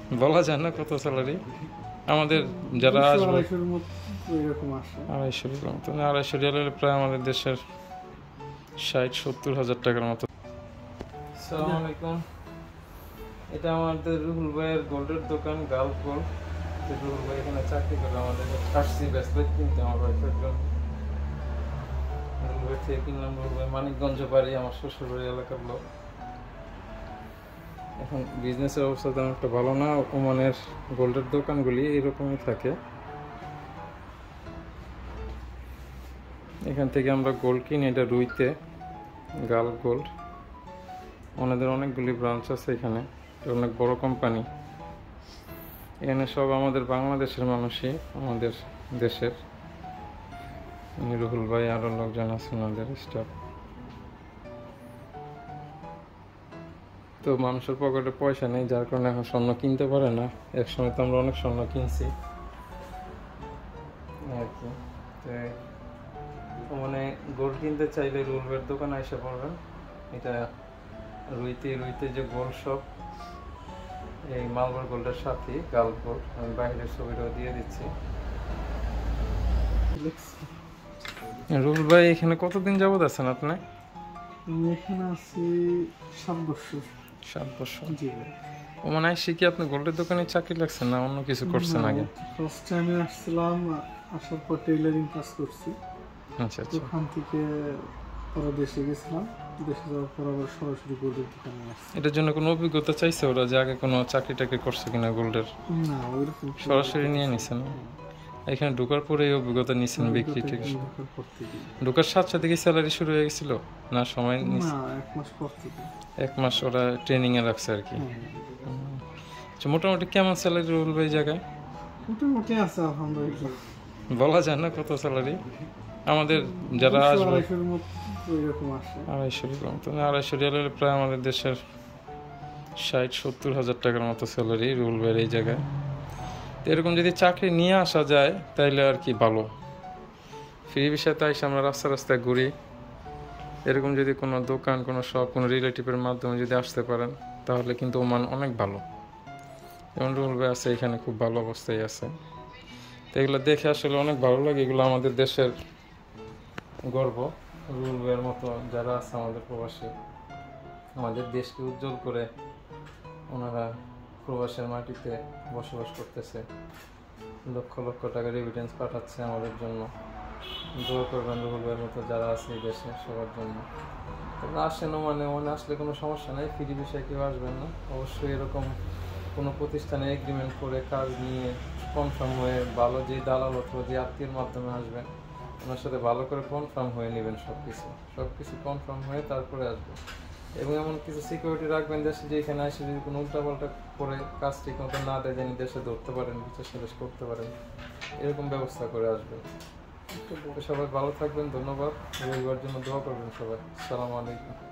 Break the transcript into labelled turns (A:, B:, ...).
A: বলা যায় না কত স্যালারি আমাদের যারা আসবে। 250 রিয়াল প্রায় আমাদের দেশের 60-70 হাজার টাকার মতো। আসসালামু আলাইকুম, এটা আমাদের রুহুল ভাইয়ের গোল্ডের দোকান গালফ গোল্ড। রুহুল ভাই এখানে চাকরি করে, আমাদের আসছি ব্রেসলেট কিনতে আমার ওয়াইফের জন্য। রুহুল ভাই থেকে কিনলাম। রুহুল ভাই মানিকগঞ্জ বাড়ি, আমার শ্বশুর বাড়ি এলাকার লোক। এখন বিজনেসের অবস্থা তেমন একটা ভালো না। ওমানের গোল্ডের দোকানগুলি এরকমই থাকে। এখান থেকে আমরা গোল্ড কিনি, এটা রুইতে গালফ গোল্ড। ওনাদের অনেকগুলি ব্রাঞ্চ আছে এখানে, অনেক বড় কোম্পানি। এখানে সব আমাদের বাংলাদেশের মানুষই, আমাদের দেশের। রুহুল ভাই আরও লোকজন আছে ওনাদের স্টাফ। তো মানুষের পকেটে পয়সা নেই, যার কারণে এখন স্বর্ণ কিনতে পারে না। একসময় তো আমরা অনেক স্বর্ণ কিনছি আর কি। তো মানে গোল্ড কিনতে চাইলে রুহুল ভাইয়ের দোকানে এসে পড়বেন। এটা রুইতে যে গোল্ড শপ, এই মালবার গোল্ডের সাথে গালফ গোল্ড। আমি বাইরের ছবিটাও দিয়ে দিচ্ছি। রুহুল ভাই এখানে কতদিন যাবত আছেন আপনি?
B: আমি এখানে আছি 7 বছর।
A: 7 বছর।
B: জি।
A: ও মনে হয় কি আপনি গোল্ডের দোকানে চাকরি লাগছেন না অন্য কিছু করছেন আগে?
B: ফার্স্ট টাইমে আসছিলাম, আসার পর টেইলারিং কাজ করছি।
A: আচ্ছা আচ্ছা।
B: ওখান থেকে পরে দেশে গেছিলাম, দেশে যাওয়ার পর আবার সরাসরি গোল্ডের দোকানে আসছি।
A: এটার জন্য কোনো অভিজ্ঞতা চাইছে ওরা যে আগে কোনো চাকরি টাকরি করছে কিনা গোল্ডের?
B: না, ওইরকম
A: সরাসরি নিয়ে নিছেন? এখানে ঢোকার পরে এই অভিজ্ঞতা নিছেন বিক্রি থেকে? ঢোকার সাথে সাথে কি স্যালারি শুরু হয়ে গেছিল না সময় নিছে?
B: না, 1 মাস পর থেকে।
A: 1 মাস ওরা ট্রেনিং এ রাখছে আর কি। আচ্ছা, মোটামুটি কেমন স্যালারি রুহুল ভাই জায়গায়?
B: মোটামুটি আছে আলহামদুলিল্লাহ।
A: বলা যায় না কত স্যালারি আমাদের যারা আসবে। 250 রিয়াল প্রায় আমাদের দেশের 60-70 হাজার টাকার মতো স্যালারি রুহুল ভাইয়ের এই জায়গায়। এরকম যদি চাকরি নিয়ে আসা যায় তাইলে আর কি ভালো। ফ্রি বিষয়ে তাই আমরা রাস্তায় ঘুরি। এরকম যদি কোনো দোকান, কোনো শপ, কোনো রিলেটিভের মাধ্যমে যদি আসতে পারেন তাহলে কিন্তু ওমান অনেক ভালো। যেমন রুহুল ভাই আছে এখানে, খুব ভালো অবস্থায় আছে। তো এগুলো দেখে আসলে অনেক ভালো লাগে। এগুলো আমাদের দেশের গর্ব। রুহুল ভাইয়ের মতো যারা আছে আমাদের প্রবাসী, আমাদের দেশকে উজ্জ্বল করে ওনারা প্রবাসের মাটিতে বসবাস করতেছে। লক্ষ লক্ষ টাকা রেমিটেন্স পাঠাচ্ছে আমাদের জন্য। দোয়া করবেন রুহুল ভাইয়ের মতো যারা আছে এই দেশে সবার জন্য। তবে আসেন ওমানে আসলে কোনো সমস্যা নেই, ফ্রি বিষয়ে কেউ আসবেন না। অবশ্যই এরকম কোনো প্রতিষ্ঠানে এগ্রিমেন্ট করে কাজ নিয়ে কনফার্ম হয়ে, ভালো যে দালাল অথবা যে আত্মীয়ের মাধ্যমে আসবেন ওনার সাথে ভালো করে কনফার্ম হয়ে নেবেন। সব কিছু কনফার্ম হয়ে তারপরে আসবেন। এবং এমন কিছু সিকিউরিটি রাখবেন দেশে, যে এখানে এসে যদি কোনো উল্টাপাল্টা করে কাজ ঠিক মতো না দেয়, যেন দেশে ধরতে পারেন, বিচার সালিশ করতে পারেন, এরকম ব্যবস্থা করে আসবেন। সবাই ভালো থাকবেন, ধন্যবাদ। রবিবার জন্য দোয়া করবেন সবাই। আসসালামু আলাইকুম।